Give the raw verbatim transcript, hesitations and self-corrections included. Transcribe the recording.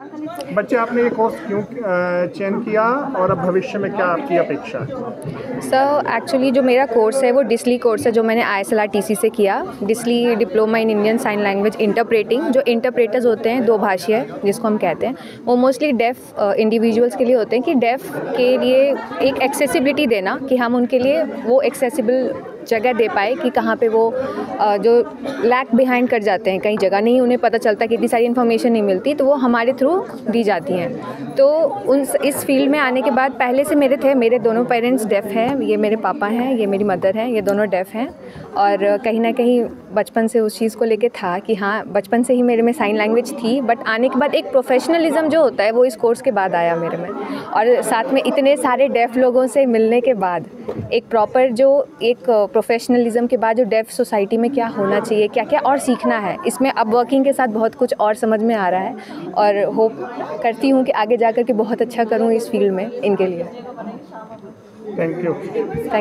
बच्चे, आपने ये कोर्स क्यों चयन किया और अब भविष्य में क्या आपकी अपेक्षा है? सर एक्चुअली जो मेरा कोर्स है वो डिस्ली कोर्स है, जो मैंने I S L R T C से किया। DISLI diploma in Indian sign language interpreting. जो इंटरप्रेटर्स होते हैं, दो भाषीय जिसको हम कहते हैं, वो मोस्टली डेफ इंडिविजुअल्स के लिए होते हैं, कि डेफ के लिए एक एक्सेसिबिलिटी देना, कि हम उनके लिए वो एक्सेसिबल जगह दे पाए कि कहाँ पे वो अ, जो लैग बिहाइंड कर जाते हैं, कहीं जगह नहीं उन्हें पता चलता कि इतनी सारी इन्फॉर्मेशन नहीं मिलती, तो वो हमारे थ्रू दी जाती हैं। तो उन इस फील्ड में आने के बाद, पहले से मेरे थे, मेरे दोनों पेरेंट्स डेफ हैं। ये मेरे पापा हैं, ये मेरी मदर हैं, ये दोनों डेफ हैं। और कहीं ना कहीं बचपन से उस चीज़ को लेके था कि हाँ, बचपन से ही मेरे में साइन लैंग्वेज थी, बट आने के बाद एक प्रोफेशनलिज्म जो होता है वो इस कोर्स के बाद आया मेरे में। और साथ में इतने सारे डेफ लोगों से मिलने के बाद एक प्रॉपर जो एक प्रोफेशनलिज्म के बाद जो डेफ सोसाइटी में क्या होना चाहिए, क्या क्या और सीखना है, इसमें अब वर्किंग के साथ बहुत कुछ और समझ में आ रहा है। और होप करती हूँ कि आगे जा कर के बहुत अच्छा करूँ इस फील्ड में इनके लिए। Thank you.